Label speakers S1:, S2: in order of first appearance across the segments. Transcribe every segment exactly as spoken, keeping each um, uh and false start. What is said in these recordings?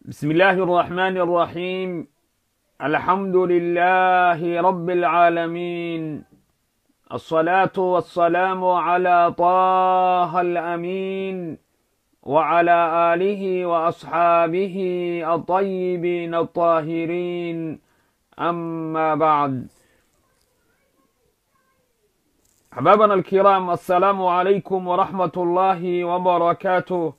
S1: بسم الله الرحمن الرحيم. الحمد لله رب العالمين، الصلاة والسلام على طه الأمين وعلى آله وأصحابه الطيبين الطاهرين، أما بعد. أحبابنا الكرام، السلام عليكم ورحمة الله وبركاته.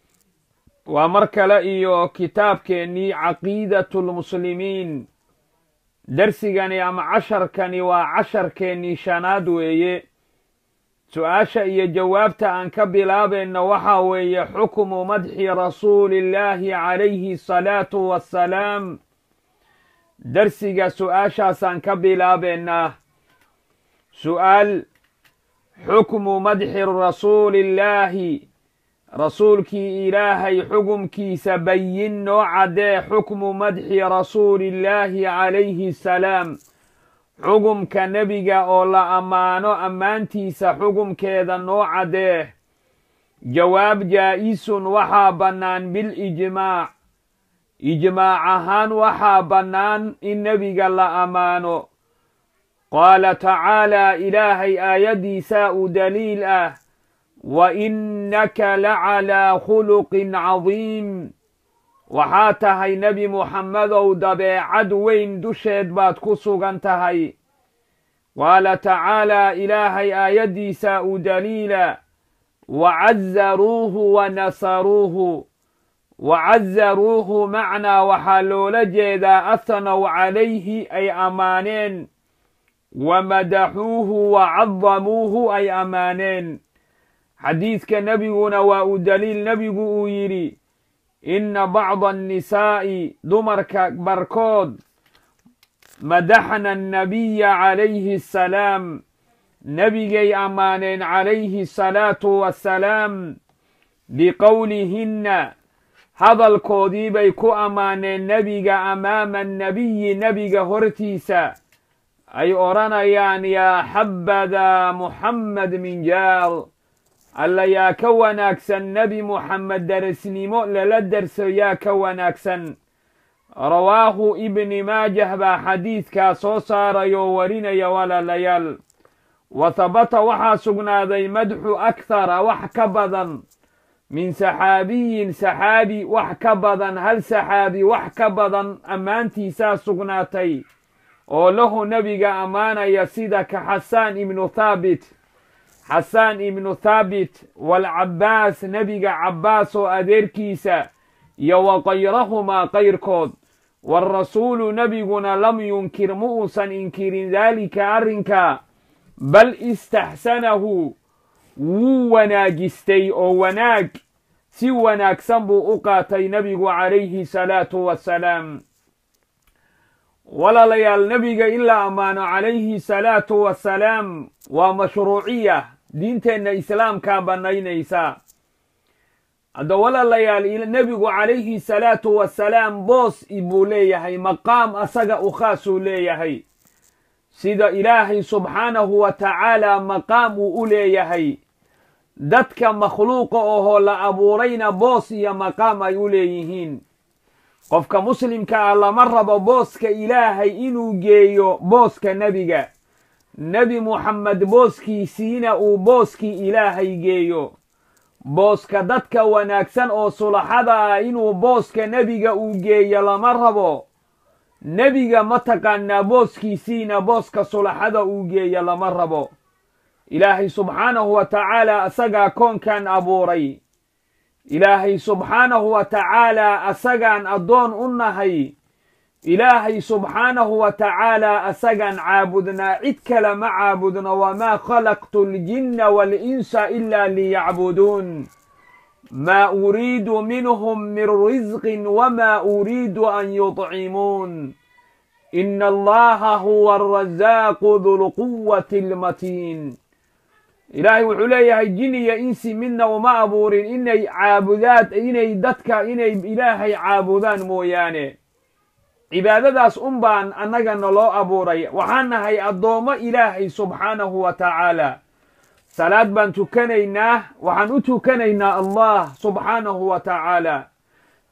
S1: ومركل إيو كتاب كني عقيدة المسلمين درسيغاني أم عشر كني وعشر كني شنادوية سؤاشا إيا جوابتا أن كبلابا إن وحاوية حكم مدح رسول الله عليه الصلاة والسلام. درسيغا سؤاشا سان كبلابا إن سؤال حكم مدح الرسول الله رسولكي إلهي حكمكي سبين نوعدي حكم مدح رسول الله عليه السلام. حكم كنبيغا أولا أمانو أمانتي سحكم كذا نوعدي. جواب جائس وحا بنان بالإجماع، إجماعهان وحا بنان النبيغا لا أمانو. قال تعالى إلهي آيدي ساء دليل أه وإنك لعلى خلق عظيم. وحاتهي نبي محمد ودبي عدوين دشيد بات كسوغانتهي. قال تعالى إلهي آيدي ساء دليلا وعزروه ونصروه. وعزروه معنى وحلول جيدا أثنوا عليه أي أمانين، ومدحوه وعظموه أي أمانين. حديث كنبينا ودليل نبينا يري إن بعض النساء دمرك بركود مدحنا النبي عليه السلام. نبي أمان عليه الصلاة والسلام بقولهن هذا الكوديب يكو أمان النبي أمام النبي نبي هرتيسا أي أرانا يعني يا حبذا محمد من جال ألا يا كوناكسن نبي محمد درسني مؤلل الدرس يا كوناكسن. رواه ابن ماجه بحديث كاسو صار يورين يولا ليال. وثبت وحا سقنا ذي مدح أكثر وحكبضا من سحابي سحابي وحكبضا هل سحابي وحكبضا أمانتي سا سقناتي وله نبي أمانة يسيدك حسان ابن ثابت حسان ابن ثابت والعباس نبي عباس وأديركيسا يو غيرهما غير كود. والرسول نبينا لم ينكر مؤسا إنكر ذلك أرنكا بل استحسنه وناجستي أو وناج سوناك سنبو أقاتي نبي عليه الصلاة والسلام. ولا ليال نبي إلا أمان عليه الصلاة والسلام ومشروعية دينتنا إسلام كابنين إيسا. ولا ليال النبي عليه الصلاة والسلام بوس إبوليه مقام أساق أخاسو ليه سيد إلهي سبحانه وتعالى مقام أوليه دتك مخلوقه لأبورين بوس يا مقام يوليهين. qofka muslimka ah lama rabo booska ilaahay inuu geeyo booska nebiga. nebi muxamed booskiisiina uu booskii ilaahay geeyo. booska dadka wanaagsan oo sulaxada ah inuu booska nebiga uu geeyo lama rabo. nebiga mataqaanaa booskiisiina booska sulaxada uu geeyo lama rabo. ilaahay subxaanahu wa tacaala asagaa koonkan abuuray. إلهي سبحانه وتعالى أسجن أدون أنهي. إلهي سبحانه وتعالى أسجن عابدنا عدكل ما عابدنا وما خلقت الجن والإنس إلا ليعبدون ما أريد منهم من رزق وما أريد أن يطعمون إن الله هو الرزاق ذو القوة المتين. إلهي وحليه جني إنسي منا وما أبورين إني عابدات إني دتك إني إلهي عابدان موياني. عبادة داس أمبان أنك نلو أبوري وحانا هي الضوم إلهي سبحانه وتعالى. صلاة بان تكنينا وحن تكنينا الله سبحانه وتعالى.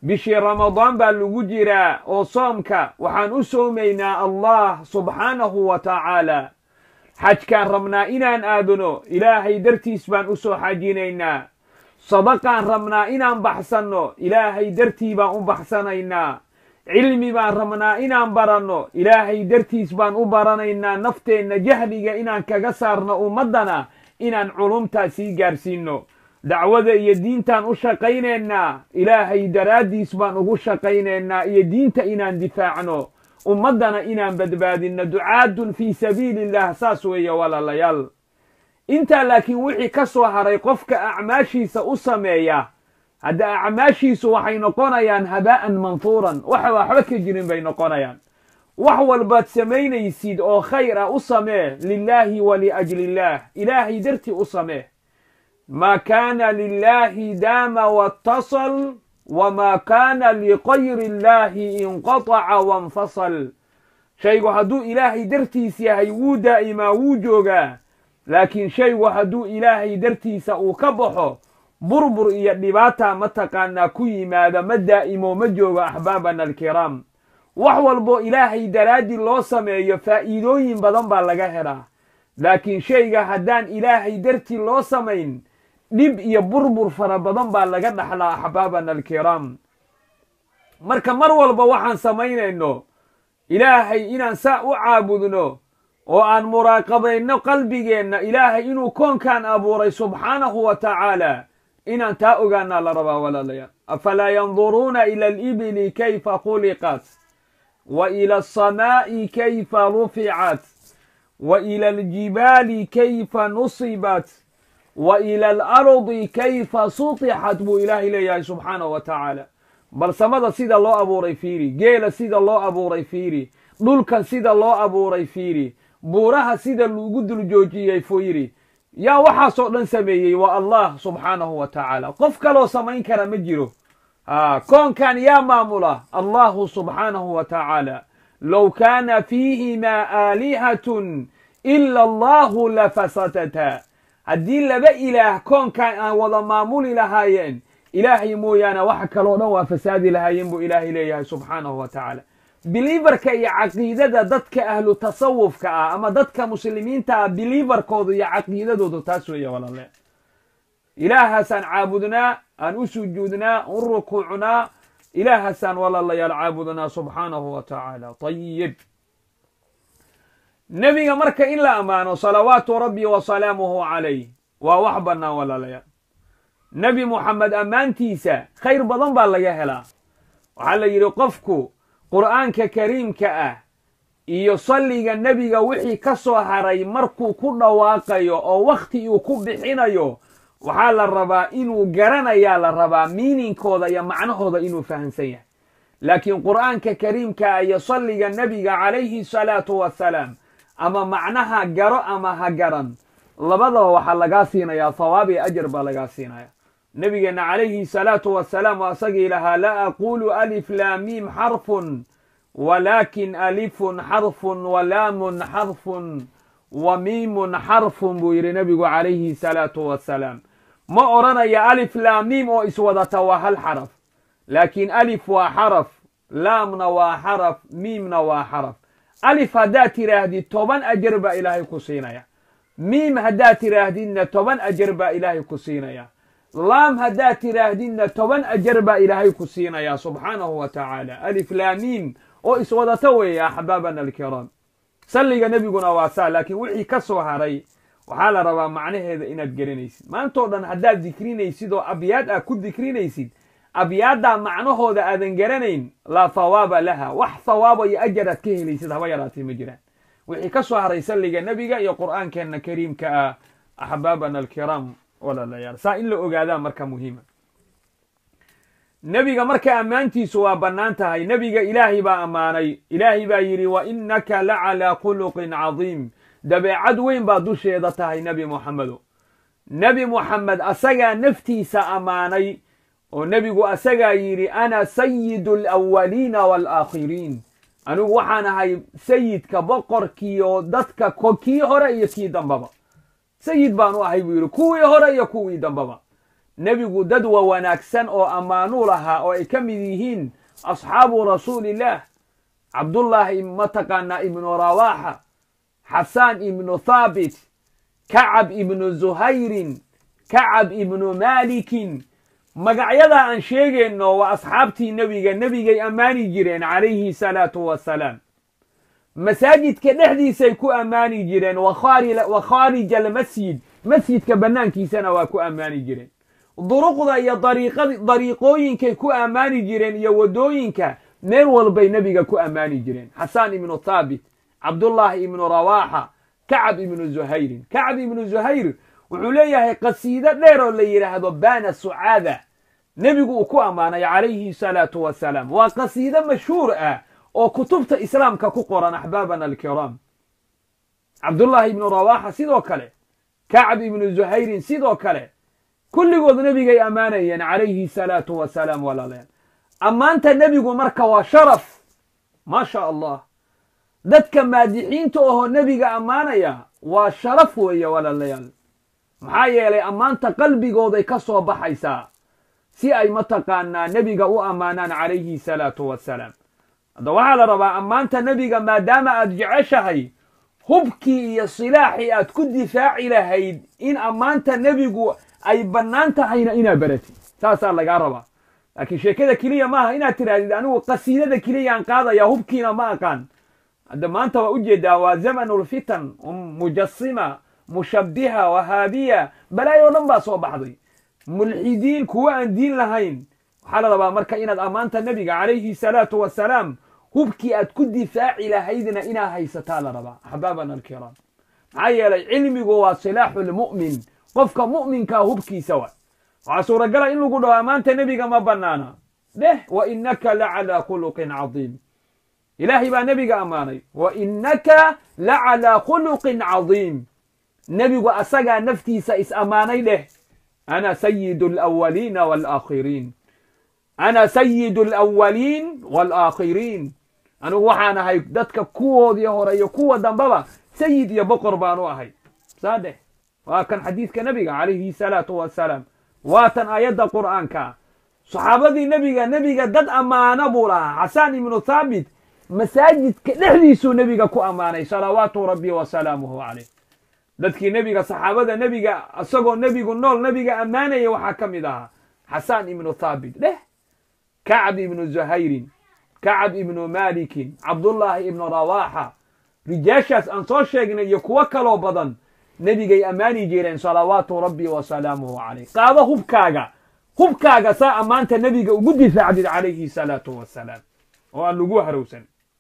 S1: bishii ramadaan baa lagu jiraa oo soomka waxaan u soomaynaa allah subxaanahu wa tacaala xajkaan rabnaa inaan aadano ilaahay dartiis baan u soo xajinaynaa sadaqaan rabnaa inaan baxsanno ilaahay dartii baan u baxsanaynaa cilmi baan rabnaa inaan baranno ilaahay dartiis baan u baranaynaa nafteenna jahliga inaan kaga saarno ummaddana inaan culumtaa sii gaarsiinno dacwada iyo diintaan u shaqaynaynaa ilaahay daraaddiis baan ugu shaqaynaynaa iyo diinta inaan difaacno ummaddana inaan badbaadinno ducaadun fii sabiiliillah saas weeye walaalayaal intaa laakiin wixii ka soo haray qofka acmaashiisa u sameeya hadda acmaashiisu waxay noqonayaan habaa'an manhuuran waxa waxba ka jirin bay noqonayaan wax walbaad samaynaysid oo khayr ah u samee lilaahi wa liajlillaah ilaahay dartii u samee maa kaana lilaahi daama watasal wamaa kaana liqayri illaahi inqataca wanfasal shaygu hadduu ilaahay dartiis yahay wuu daa'imaa wuu joogaa laakiin shaygu hadduu ilaahay dartiisa uu ka baxo burbur iyo dhibaata mataqaanaa ku yimaada ma daa'imo ma joogo axbaabana alkiraam wax walbo ilaahay daraaddi loo sameeyo faa'iidooyin badan baa laga helaa laakiin shayga haddaan ilaahay dartii loo samayn dhib iyo burbur fara badan baa laga dhaxlaa axbaabana alkiraam marka mar walba waxaan samaynayno ilaahay inaan saa u caabudno oo aan muraaqabayno qalbigeenna ilaahay inuu koonkaan abuuray subxaanahu wa tacaala inaan taa ogaanaa la rabaa walaalayaal afalaa yanduruuna ila alibili kayfa khuliqat wa ila alsamaa'i kayfa ruficat wa ila aljibaali kayfa nusibat wa ila alardi kayfa sutixat buu ilaahay leeyahay subxaanahu wa tacaala bal samada sida loo abuuray fiiri geela sida loo abuuray fiiri dhulkan sida loo abuuray fiiri buuraha sida lagu dul joojiyey fiiri yaa waxaasoo dhan sameeyey waa allah subxaanahu wa tacaala qof kaloo samayn kara ma jiro koonkan yaa maamula allahu subxaanahu wa tacaala low kaana fiihimaa aalihatun ila allahu lafasadata haddii laba ilaah koonkan aan wada maamuli lahaayeen ilaahay mooyaane wax kaloo dhan waa fasaadi lahaayeen buu ilaahay leeyahay subxaanahu wa tacaala biliibarka iyo caqiidada dadka ahlu tasawufka ah ama dadka muslimiinta ah biliibarkoodu iyo caqiidadoodu taas weeye walaale ilaahaasaan caabudnaa aan u sujuudnaa u rukuucnaa ilaahaasaan walaalayaal caabudnaa subxaanahu wa tacaala ayib nebiga marka in la ammaano salawaatu rabbi wa salaamuhu calayh waa wax bannaan walaalayaal nebi muxamed ammaantiisa khayr badan baa laga helaa waxaa la yidhi qofku qur'aanka kariimka ah iyo salliga nebiga wixii ka soo haray markuu ku dhawaaqayo oo wakhti uu ku bixinayo waxaa la rabaa inuu garanayaa la rabaa miininkooda iyo macnahooda inuu fahamsan yahay laakiin qur'aanka kariimka ah iyo salliga nebiga calayhi salaatu wassalaam ama macnaha garo ama ha garan labadaba waxaa lagaa siinayaa thawaab iyo ajar baa lagaa siinaya nabigeenna calayhi salaatu wassalaam waa asagii lahaa laa aquulu alif laamiim xarfun walaakin alifun xarfun walaamun xarfun wa miimun xarfun buu yidhi nebigu calayhi salaatu wassalaam ma odhanaya alif laamiim oo iswadata waa hal xaraf laakiin alif waa xaraf laamna waa xaraf miimna waa xaraf alif haddaad tidhaahdid toban ajar baa ilaahay ku siinaya miim haddaad tidhaahdidna toban ajar baa ilaahay ku siinaya laam haddaad tidhaahdidna toban ajar baa ilaahay ku siinaya subxaanahu wa tacaala alif laamiim oo iswadata weeye axbaabana alkiraam salliga nebiguna waa saa laakiin wixii ka soo haray waxaa la rabaa macnaheeda inaad geranaysid maantoo dhan haddaad dikrinaysid oo abyaad aad ku dikrinaysid abyaaddaa macnahooda aadan garanayn laa thawaaba laha wax thawaaba iyo ajar aad ka helaysid haba yaraatay ma jiraan wixii ka soo haray salliga nebiga iyo qur'aankeenna kariimka ah axbaabana alkiraam walaalayaal saa in la ogaadaa marka muhiima nebiga marka ammaantiisu waa bannaan tahay nebiga ilaahay baa ammaanay ilaahay baa yidhi wa innaka la calaa khuluqin cadiim dabeecad weyn baa dusheeda tahay nebi moxamedo nebi moxamed asagaa naftiisa ammaanay oo nebigu asagaa yidhi ana sayidu alawaliina waalaakhiriin anigu waxaan ahay sayidka boqorkiioo dadka kii hore iyo kii dambaba sayid baan u ahay buu yidhi kuwii hore iyo kuwii dambaba nebigu dad wa wanaagsan oo ammaanuu lahaa oo ay ka mid yihiin asxaabu rasuulillaah cabdullaahi mataqaanaa ibnu rawaaxa xasaan ibnu thaabit kacab ibnu zuhayrin kacab ibnu maalikin magacyadaa aan sheegayno waa asxaabtii nebiga nebigay ammaani jireen calayhi salaatu wassalaam masaajidka dhexdiisay ku ammaani jireen wa khaarija almasjid masjidka bannaankiisana waa ku ammaani jireen duruqda iyo dariiqooyinkay ku ammaani jireen iyo waddooyinka meel walbay nebiga ku ammaani jireen xasaan ibnu thaabit cabdullaahi ibnu rawaaxa kacab ibnu zuhayrin kacab ibnu zuhayr wuxuu leeyahay qasiido dheer oo la yidhaahdo baana sucaada nebigu uu ku ammaanay calayhi salaatu wassalaam waa qasiido mashhuur ah oo kutubta islaamka ku qoran axbaabana alkiraam cabdullaahi ibnu rawaaxa sidoo kale kacab ibnu zuhayrin sidoo kale kulligood nebigay ammaanayeen calayhi salaatu wassalaam walaalayaal ammaanta nebigu marka waa sharaf maa sha allah dadka maadixiinta ahoo nebiga ammaanaya waa sharaf weeye walaalayaal maxaa yeelay ammaanta qalbigooday ka soo baxaysaa si ay mataqaanaa nebiga u ammaanaan calayhi salaatu wassalaam hadda waxaa la rabaa ammaanta nebiga maadaama aad jeceshahay hubkii iyo silaaxii aad ku difaaci lahayd in ammaanta nebigu ay bannaan tahayna inaad baratid saasaa lagaa rabaa laakiin sheekada keliya maaha inaad tidhahdid anigu qasiidada keliyaan qaadaya hubkiina ma aqaan hadda maanta waa ujeedaa waa zamanulfitan mujasima mushabbiha wahaabiya balaayo o dhan baa soo baxday mulxidiin kuwa aan diin lahayn waxaa la rabaa marka inaad ammaanta nebiga calayhi salaatu wassalaam hubkii aad ku difaaci lahaydna inaa haysataa la rabaa axbaabana alkiraam maxaa yeelay cilmigu waa silaaxu lmu'min qofka mu'minkaa hubkiisa wa waxaa suuragala in lagu dhaho ammaanta nebiga ma bannaana dheh wa innaka la calaa khuluqin cadiim ilaahay baa nebiga ammaanay wa innaka la calaa khuluqin cadiim nebigu asagaa naftiisa is ammaanay dheh ana sayidu alawaliina waalaakhiriin ana sayidu alawaliin waalaakhiriin anigu waxaan ahay dadka kuwoodii hore iyo kuwa dambaba sayid iyo boqor baanu ahay saa dheh waa kan xadiidka nebiga calayhi salaatu wassalaam waa tan aayadda qur'aanka saxaabadii nebiga nebiga dad ammaano buu lahaa xasaan ibnu thaabit masaajidka dhexdiisuu nebiga ku ammaanay salawaatu rabbi wasalaamuhu calayh dadkii nebiga saxaabada nebiga isagoo nebigu nool nebiga ammaanaya waxaa ka mid ahaa xasaan ibnu thaabit dheh kacab ibnu zuhayrin kacab ibnu maalikin cabdullaahi ibnu rawaaxa rijaashaas aan soo sheegnay iyo kuwo kaloo badan nebigay ammaani jireen salawaatu rabbi wasalaamuhu calayh qaado hubkaaga hubkaaga saa ammaanta nebiga ugu difaacdid calayhi salaatu wassalaam oo aan lagu harowsan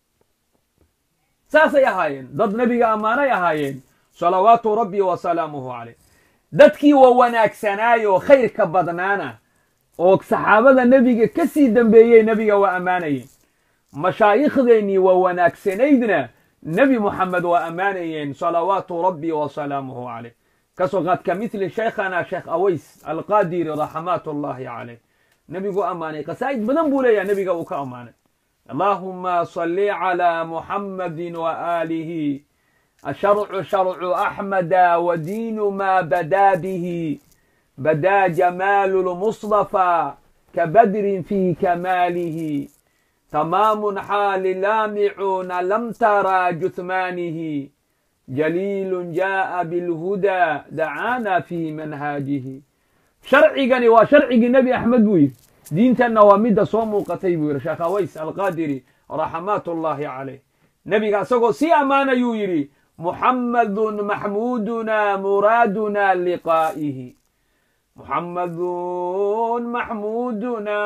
S1: saasay ahaayeen dad nebiga ammaanay ahaayeen salawaatu rabbi wasalaamuhu calayh dadkii waa wanaagsanaayo khayrka badnaana oo saxaabada nebiga ka sii dambeeyey nebiga waa ammaanayeen mashaayikhdeennii waa wanaagsanaydna nebi moxamed waa ammaanayeen salawaatu rabbi wasalaamuhu calayh kasoo qaad ka mithli shaykhana sheekh aways alqaadiri raxmaatu ullaahi calayh nebigu ammaanay qasaa'id badan buu leeyahay nebiga uu ka ammaanay allahuma salli calaa muxammadin wa aalihi الشرع شرع أحمد ودين ما بدا به بدا جمال المصطفى كبدر في كماله تمام حال لامعون لم ترى جثمانه جليل جاء بالهدى دعانا في منهاجه شرعي وشرعي النبي أحمد بوير دين النوامد صوم قتيب شيخ أويس القادري رحمات الله عليه نبي قال سي أمان يويري محمد محمودنا مرادنا لقائه محمد محمودنا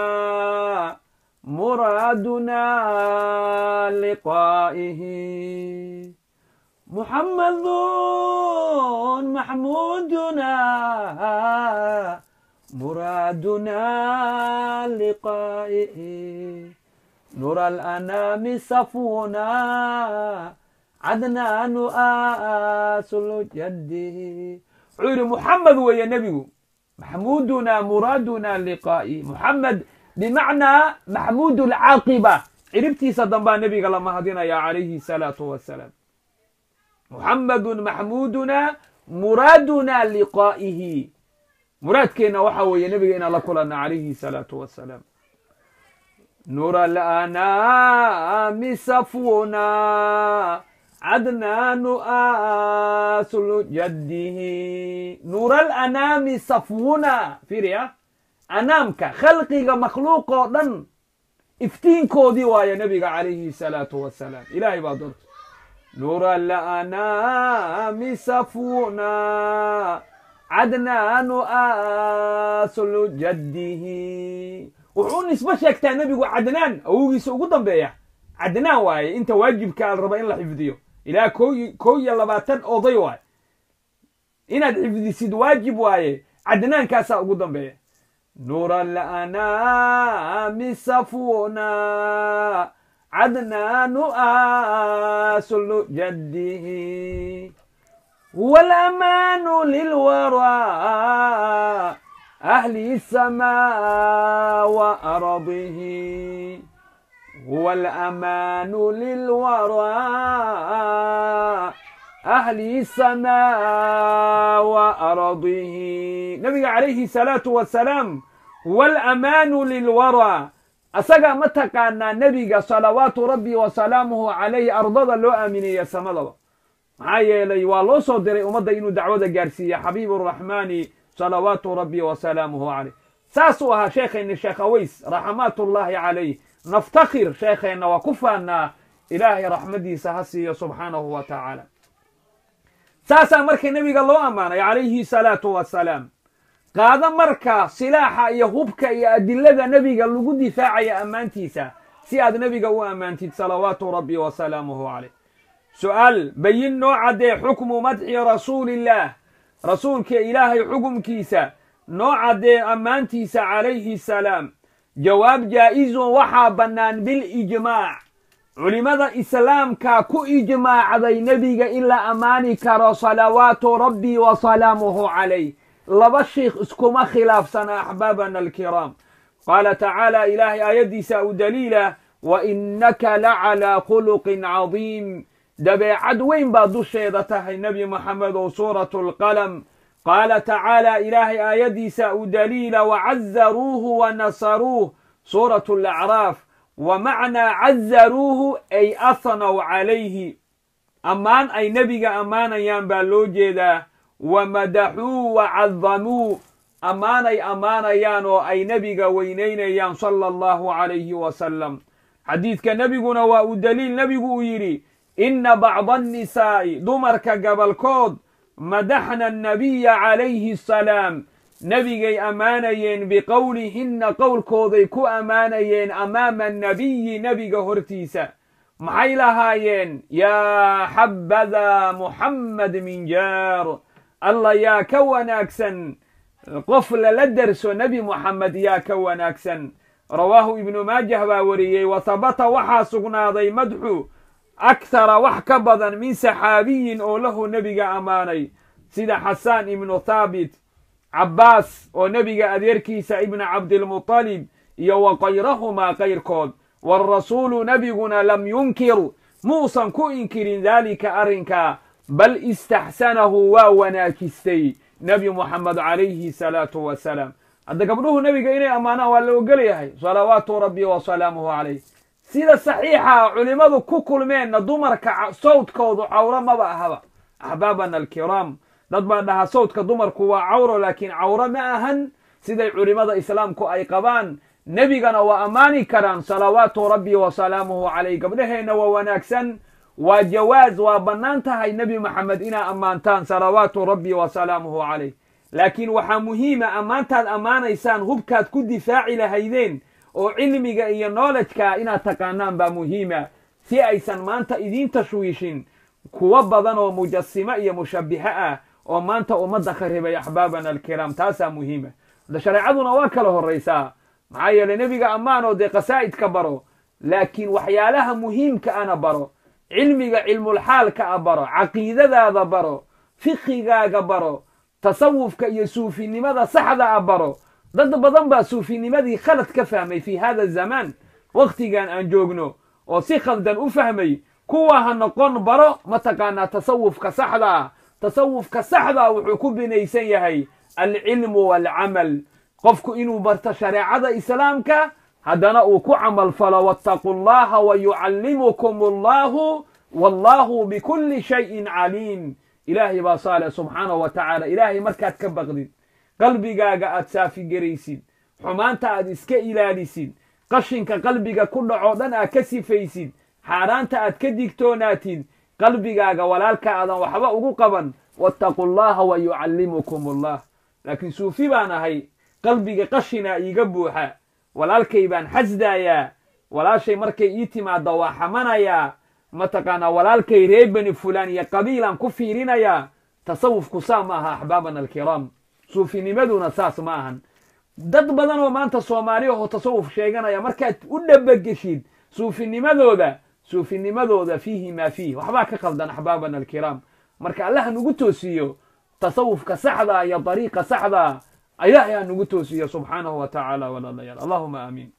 S1: مرادنا لقائه محمد محمودنا مرادنا لقائه نور الأنام صفونا عدنان آسل جده عير محمد ويا نبي محمودنا مرادنا لقائي محمد بمعنى محمود العاقبة عرفتي صدنبا نبي قال ما هدينا يا عليه الصلاة والسلام محمد محمودنا مرادنا لقائه muraadkeena waxa weeye nabiga inaan la kulanna calayhi salaatu wassalaam. نور الأنام صفونا عدنان أصل جده. نور الأنام صفونا فيريا أنامك خلقك مخلوق دن افتين كودي ويا نبي عليه الصلاة والسلام. إلهي بادر نور الأنام صفونا عدنان أصل جده. wuxuu nisba sheegtaa nabigu cadnaan awgiisa ugu dambeeya cadnaan waaye inta waajibka al raba in la xifdiyo ilaa koo iyo labaatan oday waaye inaad xifdisid waajib waaye cadnaankaasaa ugu dambeeya. nuura la'anaami safuna cadnaanu aslu jaddihi huwa alamaanu lilwaraa أهل السماء وأرضه. هو الأمان للوراء أهل السماء وأرضه. نبي عليه الصلاة والسلام هو الأمان للوراء. أسقى متى كان نبي صلوات ربي وسلامه عليه أرضا لو أمني يا سمالله معايا لي والله صدري ومضى إنه دعوة جارسية حبيب الرحمن صلوات ربي وسلامه عليه. ساسوها شيخنا الشيخ أويس رحمات الله عليه نفتخر شيخنا وكفانا إلهي رحمتي سهسي سبحانه وتعالى. ساسا مركا النبي الله أمانة عليه الصلاة والسلام قادا مركا سلاحا يهوبك يا أدلة نبي قال له دفاع يا أمانتيسا سياد نبي قال أمانتي صلوات ربي وسلامه عليه. سؤال بين نوع دي حكم مدح رسول الله رسولك إلهي حكم كيسا نوع دي أمانتيسا عليه السلام. جواب جائز وحا بنان بالإجماع. علماء إسلام كاكو إجماع ذي نبي إلا أمانك صلوات ربي وسلامه عليه. لبا الشيخ اسكما خلاف سنة أحبابنا الكرام. قال تعالى إلهي آيدي ساو دليلا وإنك لعلى خلق عظيم. دبي عدوين بعضو الشيطة النبي محمد وسورة القلم. قال تعالى إلهي آيدي ساو دليلا وعزروه ونصروه سورة الأعراف. ومعنى عزروه أي أثنوا عليه أمان أي نبي أمان ينبالو جدا ومدحوه وعظموه أمان أي أمان يانو أي نبي وينين يان صلى الله عليه وسلم. حديث كنبينا ودليل نبي يري إن بعض النساء دمرك قبل كود مدحنا النبي عليه السلام نبي أمانيين بقولهن قول كوذي كو أمانيين أمام النبي نبي هرتيسا محيلهاين يا حبذا محمد من جار الله يا كون أكسن قفل لدرس نبي محمد يا كون أكسن. رواه ابن ماجه باوريه وثبت وحا سقناضي مدحو أكثر وحكبضا من سحابي أو له نبي أماني سيد حسان ابن ثابت عباس ونبي أديركيس ابن عبد المطلب يو غيرهما غير كود. والرسول نبينا لم ينكر موسى كو إنكر ذلك أرنكا بل استحسنه وناكستي نبي محمد عليه الصلاة والسلام. هذا قبله نبي إني أمانة ولا وقليه صلوات ربي وسلامه عليه. سيدة صحيحة علماء كوكل من دمرك صوت كود عورة ما بقى هذا أحبابنا الكرام ضد أنها صوت كدمر كوا عورة لكن عورة ما أهن سيدة علماء إسلام كو أي قبان نبينا وأماني كران صلوات ربي وسلامه عليه قبله نو وناكسن وجواز وبنانتها النبي محمد إنا أمانتان صلوات ربي وسلامه عليه. لكن وحا مهمة أمانتان أمانة إسان هبكات كد فاعل هيدين وعلمك إيا نولجك إنا تقانان بمهمة سي أيسان مانتا إذين تشويشين كوبضان ومجسمة إيا مشبهة ومانتا أمد خريبة يا أحبابنا الكرام تاسا مهمة. ده شريعتنا واكله الرئيسة معايا لنبيك أمانه دي قسائد كبرو لكن وحيالها مهم كأنا برو علمك علم الحال كأبرو عقيدة ذا برو فقهك برو تصوفك يسوفي لماذا صحدا أبرو ضد بضنبا سوفي لماذا خلت كفهمي في هذا الزمان وقتي كان أنجوغنو وسيخل دان أفهمي كوها نقون برو متى كان تصوف كصحدا تصوف كصحدا وحكوب نيسيه alcilmu waalcamal qofku inuu barto shareecada islaamka haddana uu ku camal falo wattaquu allaha wayucallimukum allahu wallahu bikulli shayin caliim. ilaahay baa saale subxaanahu wa tacaala. ilaahay markaad ka baqdid, qalbigaaga aad saafigaraysid, xumaanta aad iska ilaalisid, qashinka qalbiga ku dhaco dhan aad ka sifaysid, xaaraanta aad ka digtoonaatid, qalbigaaga walaalka aadan waxba ugu qaban, wattaquu allaha wayucallimukum allah. laakiin suufi baan ahay, qalbiga qashinaa iiga buuxa, walaalkay baan xasdaayaa, walaashay markay ii timaadda waa xamanayaa, mataqaanaa walaalkay reer bani fulaan iyo qabiilaan ku fiirinayaa. tasawufku saa ma aha axbaabana alkiraam, suufinimaduna saas ma ahan. dad badan oo maanta soomaali ahoo tasawuf sheeganaya markaad u dhabageshid suufinimadooda suufinimadooda fiihi maa fiih, waxbaa ka qaldan axbaabana alkiraam. marka allah hanugu toosiyo tasawufka saxda iyo dariiqa saxda, ilaahay hanugu toosiyo subxaanahu wa tacaala walaalayaal. allahuma aamiin.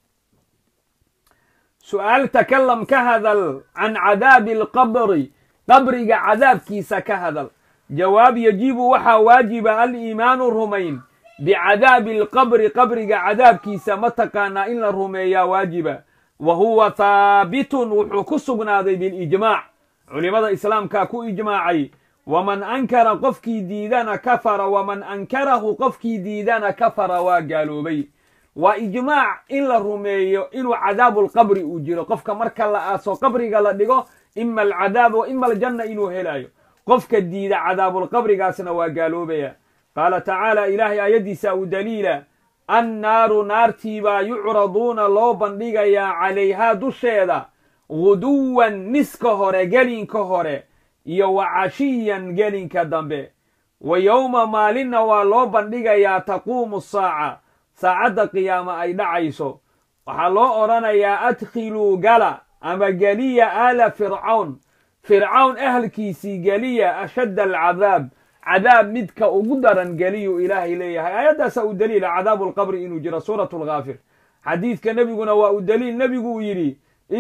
S1: su'aal takalam ka hadal can cadaabi alqabri, qabriga cadaabkiisa ka hadal. jawaab yajibu waxaa waajiba aliimaanu rumayn bicadaabi alqabri, qabriga cadaabkiisa mataqaanaa in la rumeeyaa waajiba. wa huwa haabitun wuxuu ku sugnaaday bilijmaac, culimada islaamkaa ku ijmaacay. waman ankara qofkii diidana kafara, waman ankarahu qofkii diidana kafara waa gaaloobay. waa ijmaac in la rumeeyo inuu cadaabulqabri uu jiro. qofka marka la aaso qabriga la dhigo ima alcadaab wa ima aljanna inuu helayo. qofka diida cadaabulqabrigaasna waa gaaloobaya. qaala tacaala, ilaahay aayaddiisa u daliila, annaaru naartiibaa yucraduuna loo bandhigayaa calayhaa dusheeda guduwan niska hore gelinka hore iyo wa cashiyan gelinka dambe. wa yowma maalinna waa loo bandhigayaa taquumu saaca, saacadda qiyaama ay dhacayso. waxaa loo odhanayaa adkhiluu gala ama geliya aala fircawn, fircawn ahalkiisii geliya ashadda alcadaab, cadaab midka ugu daran geliyuu ilaahay leeyahay. aayaddaasaa u daliila cadaabuulqabri inuu jiro, suuratu lghaafir. xadiidka nebiguna waa u daliil, nebigu uu yidhi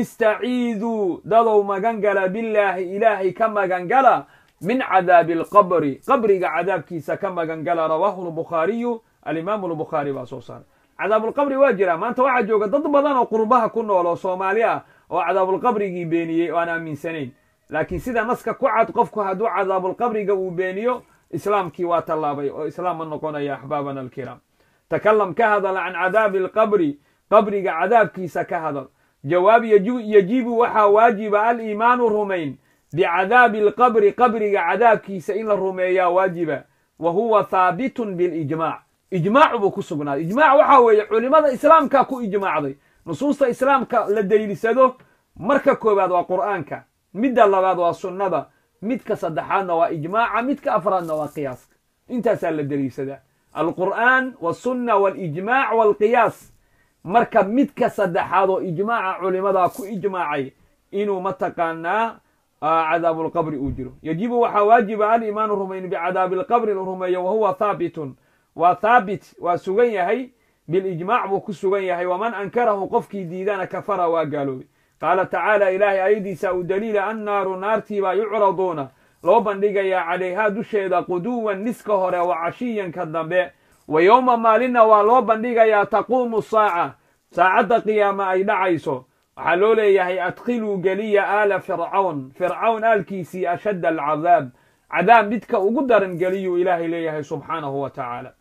S1: istaciiduu dadow magan gala billaahi, ilaahay ka magan gala min cadaabi alqabri, qabriga cadaabkiisa ka magan gala. rawaahu lbukhaariyu, alimaamu lbukhaari baa soo saaray. cadaabulqabri waa jiraa. maanta waxaa jooga dad badan oo qurbaha ku nool oo soomaali ah oo cadaabulqabrigii beeniyey oo aan aaminsanayn. laakiin sida naska ku cad, qofku hadduu cadaabulqabriga uu beeniyo islaamkii waa tallaabay oo islaam ma noqonaya. axbaabana alkiraam, takalam ka hadal can cadaabi alqabri, qabriga cadaabkiisa ka hadal. jawaab yajibu waxaa waajiba aliimaanu rumayn bicadaabi alqabri, qabriga cadaabkiisa in la rumeeyaa waajiba. wa huwa haabitun bilijmaac, ijmaac buu ku sugnaaday. ijmaac waxaa weeye culimada islaamka ku ijmaacday. nusuusta islaamka la daliilsado marka koowaad waa qur'aanka, midda labaad waa sunnada, midka saddexaadna waa ijmaaca, midka afraadna waa qiyaaska. intaasaa la daliilsadaa, alqur'aan walsunna walijmaac walqiyaas. marka midka saddexaad oo ijmaaca culimadaa ku ijmaacay inuu mataqaanaa cadaabulqabri uu jiro. yajibu waxaa waajiba aliimaanu rumayn bicadaabi alqabri la rumeeyo. wa huwa haabitun, waa haabit, waa sugan yahay, bilijmaac buu ku sugan yahay. waman ankarahu qofkii diidana kafara waa gaaloobay. qaala tacaala, ilaahay aayaddiisa u daliila, annaaru naartiibaa yucraduuna loo bandhigayaa calayhaa dusheeda quduwan niska hore wa cashiyanka dambe. wa yowma maalinna waa loo bandhigayaa taquumu saaca, saacadda qiyaama ay dhacayso. waxaa loo leeyahay adkhiluu geliya aala fircawn, fircawn aalkiisii ashadda alcadaab, cadaab midka ugu daran geliyuu ilaahay leeyahay subxaanahu wa tacaala.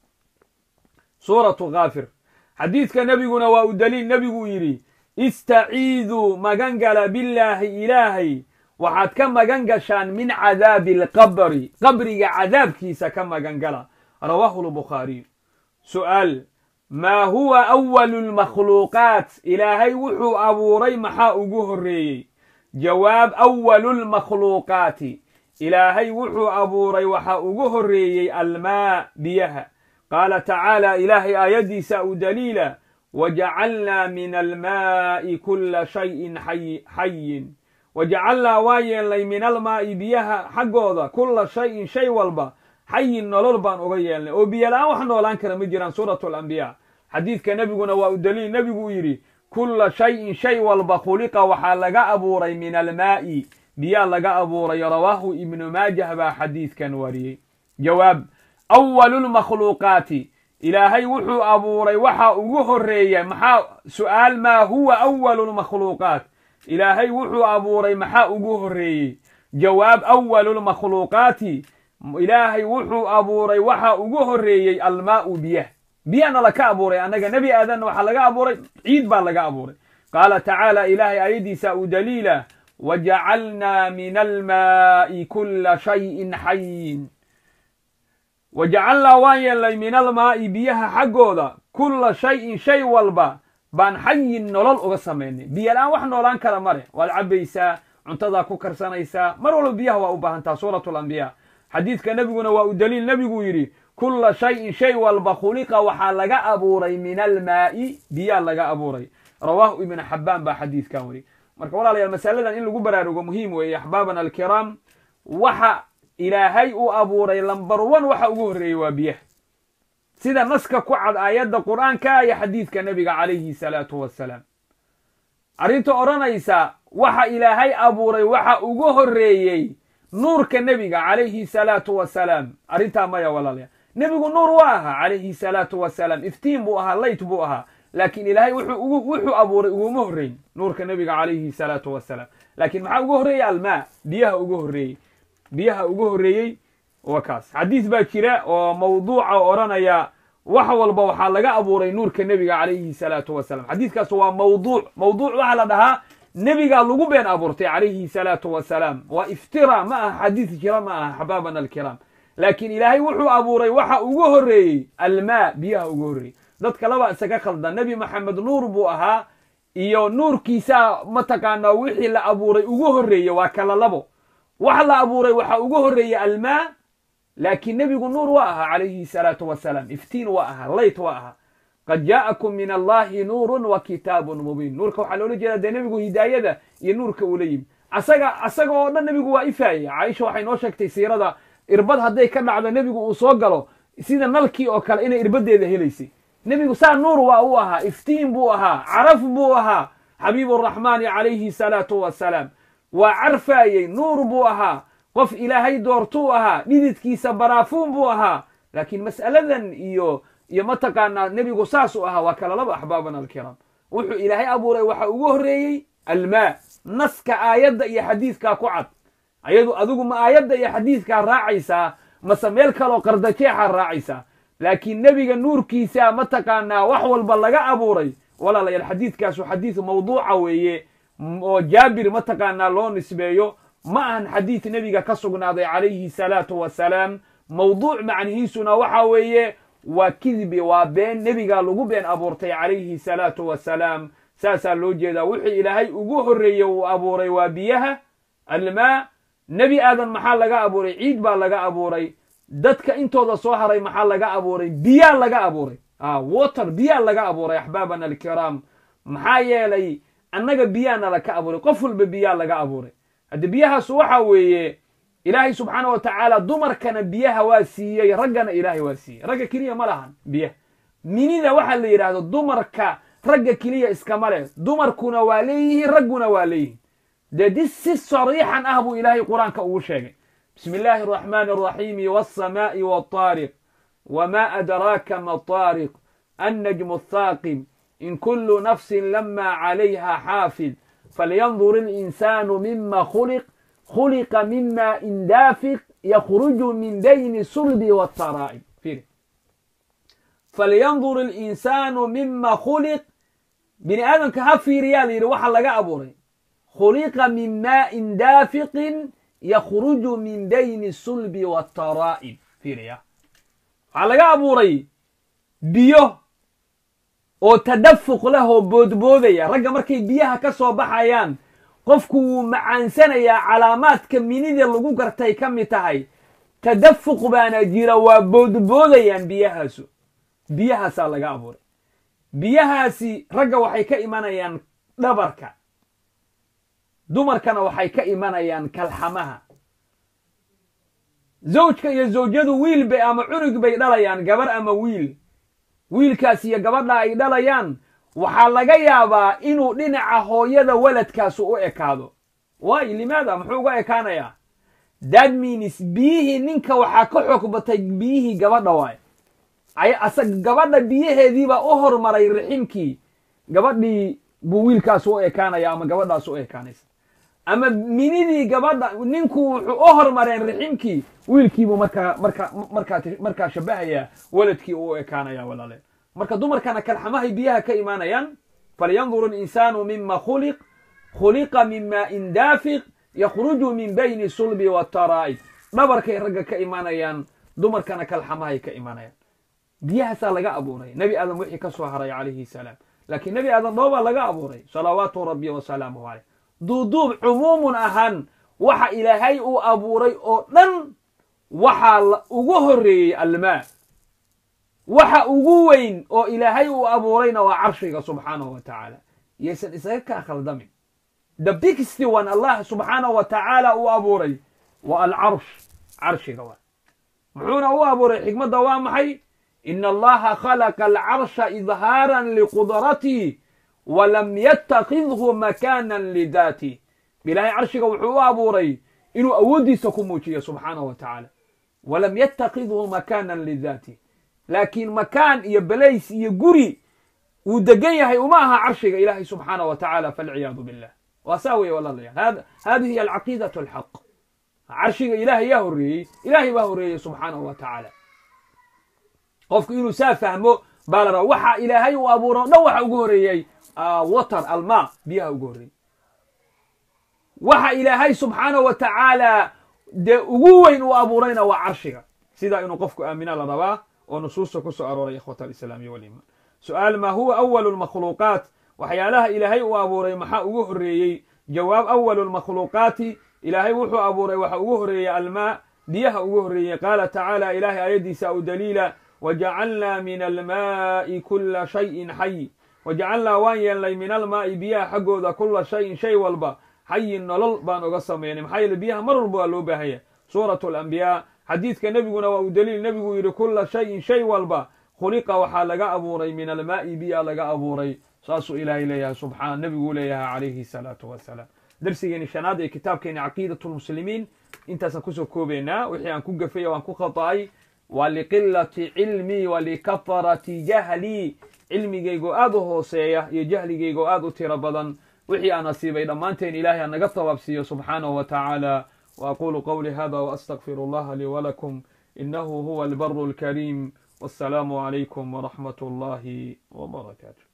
S1: suuratu ghaafir, xadiidka nebiguna waa u daliil. nebiguu yidhi istaciiduu magan gala billaahi, ilaahay waxaad ka magan gashaan min cadaabi alqabri, qabriga cadaabkiisa ka magan gala. rawaahu lbukhaariyu. su'aal, maa huwa awalu lmakhluuqaat, ilaahay wuxuu abuuray maxaa ugu horreeyey? jawaab, awalu lmakhluuqaati, ilaahay wuxuu abuuray waxaa ugu horreeyey almaa, biyaha. qaala tacaala, ilaahay aayaddiisa u daliila, wajacalnaa min almaa'i kulla shayin xayin. wajacalnaa waa yeelnay min almaa'i biyaha xaggooda kulla shayin shay walba xayin nolol baan uga yeelnay, oo biyo la'aan wax noolaan kara ma jiraan. suuratu alambiyaa. xadiidka nebiguna waa u daliil. nebigu uu yidhi kulla shayin shay walba khuliqa waxaa laga abuuray min almaa'i, biyaa laga abuuray. rawaahu ibnu maajah baa xadiidkan wariyey. jawaab, awalul makhluuqaati ilaahay wuxuu abuuray waxa ugu horreeya maxaa su'aal maa huwa awalul makhluuqaat ilaahay wuxuu abuuray maxaa ugu horreeyey jawaab awalul makhluuqaati ilaahay wuxuu abuuray waxa ugu horreeyey almaa'u biyah biyana laka abuuray annaga nebi aadanna waxaa laga abuuray ciid baa laga abuuray qaala tacaala ilaahay aayadiisa u daliila wajacalnaa min almaa'i kulla shayin xayin wajacalnaa waan yeelnay min almaa'i biyaha xaggooda kulla shayin shay walba baan xayin nolol uga samaynay biyo la'aan wax noolaan kara mare waad cabbaysaa cuntadaa ku karsanaysaa mar walba biyaha waa u baahantaa suuratu alambiyaa xadiidka nebiguna waa u daliil nebiguu yidhi kulla shayin shay walba khuliqa waxaa laga abuuray min almaa'i biyaa laga abuuray rawaahu ibnu xabbaan baa xadiidkan weri marka walaalayaal masaladan in lagu baraarugo muhiim weeye axbaabana alkiraam waxa ilaahay uu abuuray lambar one waxa ugu horreeyey waa biyaha sida naska ku cad aayadda qur'aanka iyo xadiidka nebiga calayhi salaatu wassalaam arrinta odhanaysa waxa ilaahay abuuray waxa ugu horreeyey nuurka nebiga calayhi salaatu wassalaam arrintaa maya walaalayaal nebigu nuur waa ahaa calayhi salaatu wassalaam iftiin buu ahaa layt buu ahaa laakiin ilaahay wuxuu abuuray uguma horreyn nuurka nebiga calayhi salaatu wassalaam laakiin maxaa ugu horreeyey almaa biyaha ugu horreeyey biyaha ugu horreeyey waa kaas xadiis baa jira oo mawduuca odhanaya wax walba waxaa laga abuuray nuurka nebiga calayhi salaatu wassalaam xadiiskaas waa mawduuc mawduuc waxaa la dhahaa nebigaa lagu been abuurtay calayhi salaatu wassalaam waa iftira ma aha xadiis jira ma aha xabaabana alkiraam laakiin ilaahay wuxuu abuuray waxa ugu horreeyey almaa biyaha ugu horreeyey dadka laba isaga khaldan nebi maxamed nuur buu ahaa iyo nuurkiisaa mataqaanaa wixii la abuuray ugu horreeye waa kala labo wax la abuuray waxa ugu horreeyey almaa laakiin nebigu nuur waa ahaa calayhi salaatu wassalaam iftiin waa ahaa layt waa ahaa qad jaa'akum min allahi nuurun wa kitaabun mubiin nuurka waxaa loola jeedaa dee nebigu hidaayada iyo nuurka ula yimi asaga asaga oo dhan nebigu waa ifaaya caaisha waxay noo sheegtay siirada irbad hadday ka dhacdo nebigu uu soo galo sida nalkii oo kale inay irbadeeda helaysay nebigu saa nuur waa u ahaa iftiin buu ahaa caraf buu ahaa xabiiburaxmaani calayhi salaatu wassalaam waa carfaayey nuur buu ahaa qof ilaahay doortuu ahaa dhididkiisa baraafuun buu ahaa laakiin mas'aladan iyo iyo mataqaanaa nebigu saasuu ahaa waa kala laba axbaabana alkiraam wuxuu ilaahay abuuray waxa ugu horreeyey almaa naska aayadda iyo xadiidkaa ku cad ayadu adigu ma aayadda iyo xadiidkaa raacaysaa mase meel kaloo qardajeexaa raacaysaa laakiin nebiga nuurkiisa mataqaanaa wax walba laga abuuray walaalayaal xadiidkaasu xadiid mawduuca weeye oo jaabir mataqaanaa loo nisbeeyo ma ahan xadiid nebiga ka sugnaaday calayhi salaatu wassalaam mawduuc macnihiisuna waxa weeye waa kidbi waa been nebigaa lagu been abuurtay calayhi salaatu wassalaam saasaa loo jeedaa wuxuu ilaahay ugu horreeye uu abuuray waa biyaha almaa nebi aadan maxaa laga abuuray ciid baa laga abuuray dadka intooda soo haray maxaa laga abuuray biyaa laga abuuray water biyaa laga abuuray axbaabana alkiraam maxaa yeelay annaga biyaana laka abuuray qof walba biyaa laga abuuray haddi biyahaas waxa weeye ilaahay subxaana wa tacaala dumarkana biyaha waa siiyey raggana ilaahay waa siiyey ragga keliya ma lahan biyaha minida waxaa la yidhaahdo dumarka ragga keliya iskama leh dumarkuna waa leeyihiin ragguna waa leeyihiin dee dis si sariixan ah buu ilaahay qur-aanka ugu sheegay bismi illaahi araxmaani araxiimi waassamaa'i waataariq wamaa adraaka ma taariq annajmu athaaqib in kullu nafsin lama calayha xaafid falyandur ilinsaanu mima khuliq khuliqa min maa'in daafiq yakhruju min bayni sulbi waataraa'ib fiiri falyandur ilinsaanu mima khuliq bini aadamka ha fiiriyaa la yidhi waxa laga abuuray khuliqa min maa'in daafiqin yakhruju min bayni sulbi waataraa'ib fiiriya waxaa laga abuuray biyo oo tadafuq leh oo boodboodaya ragga markay biyaha ka soo baxayaan qofku wuu macaansanayaa calaamaadka minida lagu gartay ka mid tahay tadafuq baana jira waa boodboodayaan biyahaasu biyahaasaa laga abuuray biyahaasi ragga waxay ka imanayaan dhabarka dumarkana waxay ka imanayaan kalxamaha zawjka iyo zawjadu wiil bay ama cunug bay dhalayaan gabar ama wiil wiilkaas iyo gabadha ay dhalayaan waxaa laga yaabaa inuu dhinaca hooyada waladkaasu u ekaado waayo limaada muxuu uga ekaanayaa that means biyihii ninka waxaa ka xoog batay biyihii gabadha waay ay asag gabadha biyaheediibaa u hormaray raximkii gabadhii buu wiilkaas u ekaanaya ama gabadhaas u ekaanaysa ama minidii gabadha ninku wuxuu u hormareen raximkii wiilkiibuu markaa markaa markaa markaa shabahaya waladkii u ekaanaya walaale marka dumarkana kalxamahay biyaha ka imaanayaan falyanzuru al-insaanu mima khuliq khuliqa min maa'in daafiq yakhruju min bayni sulbi wataraa'i dhabarkay ragga ka imaanayaan dumarkana kalxamahay ka imaanayaan biyahaasaa laga abuuray nebi aadam wixii ka soo haray calayhi salaam laakiin nebi aadam dhoobaa laga abuuray salawaatu rabbi wasalaamuhu caleyh duuduub cumuumun ahaan waxa ilaahay uu abuuray oo dhan waxaa ugu horreeyey almaa waxa ugu weyn oo ilaahay uu abuurayna waa carshiga subxaanahu wa tacaala yaysan isaga kaa khaldamin the biggest one allah subxaanahu wa tacaala uu abuuray waa alcarsh carshiga waa muxuuna u abuuray xikmadda waa maxay إن الله خلق العرش إظهارا لقدرته ولم يتخذه مكانا لذاته بلاي عرشك وحو أبوري إنه أودي سكموشي سبحانه وتعالى ولم يتخذه مكانا لذاته لكن مكان يبليس يقري ودقيها وماها عرشك إلهي سبحانه وتعالى فالعياذ بالله وساوي والله هذا هذه هي العقيدة الحق عرشك إلهي يهري إلهي بهري سبحانه وتعالى qofku inuu saa fahmo baa la rabaa waxa ilaahay uu abuuro dhan waxa ugu horeeyay water alma biyaha ugu horeeyay waxa ilaahay subxaanahu wa tacaala dee ugu weyn uu abuurayna waa carshiga sidaa inuu qofku aamina la rabaa oo nusuusta ku soo arooray ikhwata alislaamiya waliimaan su'aal maa huwa awalu lmakhluuqaat waxyaalaha ilaahay uu abuuray maxaa ugu horeeyey jawaab awalu lmakhluuqaati ilaahay wuxuu abuuray waxa ugu horeeyey almaa biyaha ugu horeeyey qaala tacaala ilaahay aayaddiisa u daliila وجعلنا من الماء كل شيء حي وجعلنا وان يلي من الماء بيها حقودا كل شيء شيء والبا حي نلل بان قسم يعني محيل بيها مر البوالو بهي سورة الأنبياء حديث كنبينا ودليل نبي يقول كل شيء شيء والبا خلق وحالق أبوري من الماء بيها لقى أبوري ساسو إله إليها سبحان نبي يقول عليه الصلاة والسلام درسي يعني شنادة كتاب كان عقيدة المسلمين انت سكسو كوبينا وحي أن كوغا فيا وان كوخطاي ولقلة علمي ولكثرة جهلي علمي جيجو آدو هوسية يجهلي جيجو آدو تربضا وحي أنا سيبي دمانتين إلهي أن نقطة وابسيه سبحانه وتعالى وأقول قولي هذا وأستغفر الله لي ولكم إنه هو البر الكريم والسلام عليكم ورحمة الله وبركاته.